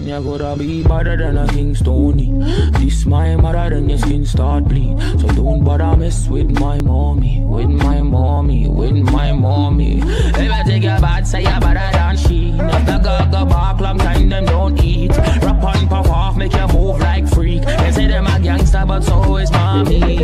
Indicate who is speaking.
Speaker 1: You gotta be better than a King Stony. This my mother, then your skin start bleed. So don't bother mess with my mommy, with my mommy, with my mommy. If I take your bad, say you better than she. If the girl go back, long time them don't eat. Rap on, puff off, make you move like freak. They say them a gangster, but so is mommy.